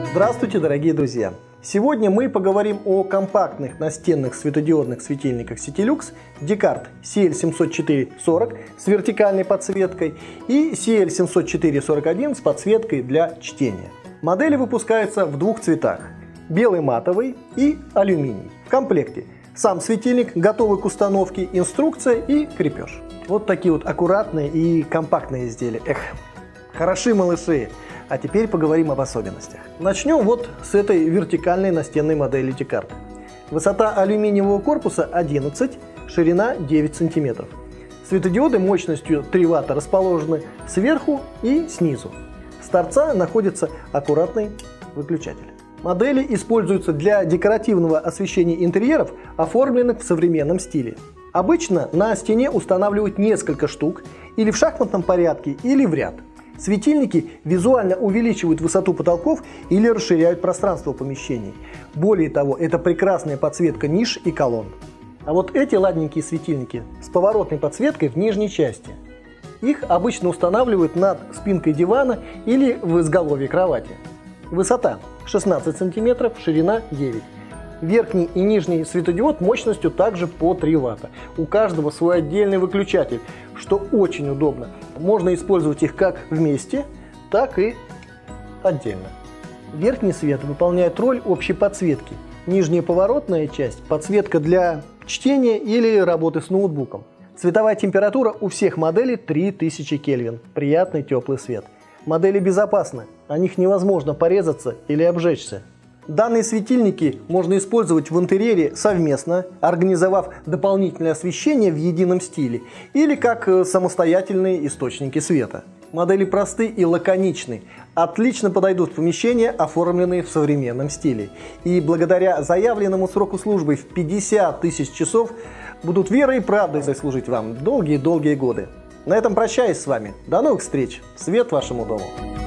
Здравствуйте, дорогие друзья! Сегодня мы поговорим о компактных настенных светодиодных светильниках Citilux Decart CL70440 с вертикальной подсветкой и CL70441 с подсветкой для чтения. Модели выпускаются в двух цветах – белый матовый и алюминий. В комплекте сам светильник, готовый к установке, инструкция и крепеж. Вот такие вот аккуратные и компактные изделия. Эх, хороши малыши! А теперь поговорим об особенностях. Начнем вот с этой вертикальной настенной модели Decart. Высота алюминиевого корпуса 11, ширина 9 см. Светодиоды мощностью 3 Вт расположены сверху и снизу. С торца находится аккуратный выключатель. Модели используются для декоративного освещения интерьеров, оформленных в современном стиле. Обычно на стене устанавливают несколько штук, или в шахматном порядке, или в ряд. Светильники визуально увеличивают высоту потолков или расширяют пространство помещений. Более того, это прекрасная подсветка ниш и колонн. А вот эти ладненькие светильники с поворотной подсветкой в нижней части. Их обычно устанавливают над спинкой дивана или в изголовье кровати. Высота 16 см, ширина 9 см. Верхний и нижний светодиод мощностью также по 3 Вт. У каждого свой отдельный выключатель, что очень удобно. Можно использовать их как вместе, так и отдельно. Верхний свет выполняет роль общей подсветки. Нижняя поворотная часть – подсветка для чтения или работы с ноутбуком. Цветовая температура у всех моделей 3000 Кельвин. Приятный теплый свет. Модели безопасны, о них невозможно порезаться или обжечься. Данные светильники можно использовать в интерьере совместно, организовав дополнительное освещение в едином стиле, или как самостоятельные источники света. Модели просты и лаконичны, отлично подойдут в помещения, оформленные в современном стиле. И благодаря заявленному сроку службы в 50 тысяч часов будут верой и правдой служить вам долгие-долгие годы. На этом прощаюсь с вами. До новых встреч. Свет вашему дому.